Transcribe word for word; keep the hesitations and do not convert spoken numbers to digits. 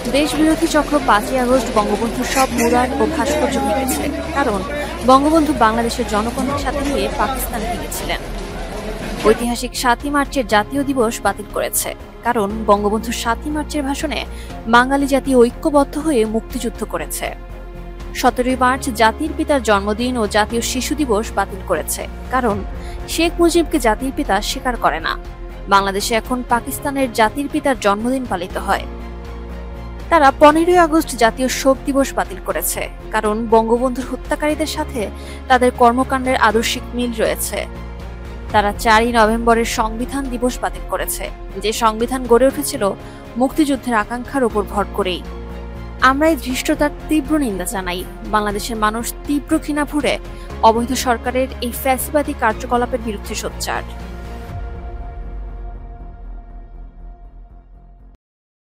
দেশবিরোধী চক্র পাঁচই আগস্ট বঙ্গবন্ধুর সব মুরাল ও ভাস্কর্য ভেঙেছে, কারণ বঙ্গবন্ধু বাংলাদেশের জনগণের সাথে নিয়ে পাকিস্তান ভেঙেছিলেন। ঐতিহাসিক সাতই মার্চের জাতীয় দিবস বাতিল করেছে, কারণ বঙ্গবন্ধুর সাতই মার্চের ভাষণে বাঙালি জাতি ঐক্যবদ্ধ হয়ে মুক্তিযুদ্ধ করেছে। সতেরোই মার্চ জাতির পিতার জন্মদিন ও জাতীয় শিশু দিবস বাতিল করেছে, কারণ শেখ মুজিবকে জাতির পিতা স্বীকার করে না। বাংলাদেশে এখন পাকিস্তানের জাতির পিতার জন্মদিন পালিত হয়। তারা পনেরোই আগস্ট জাতীয় শোক দিবস বাতিল করেছে, কারণ বঙ্গবন্ধুর হত্যাকারীদের সাথে তাদের কর্মকাণ্ডের আদর্শিক মিল রয়েছে। তারা চারই নভেম্বরের সংবিধান দিবস বাতিল করেছে, যে সংবিধান গড়ে উঠেছিল মুক্তিযুদ্ধের আকাঙ্ক্ষার উপর ভর করেই। আমরা এই ধৃষ্টতার তীব্র নিন্দা জানাই। বাংলাদেশের মানুষ তীব্র ঘৃণা ভরে অবৈধ সরকারের এই ফ্যাসিবাদী কার্যকলাপের বিরুদ্ধে সোচ্চার।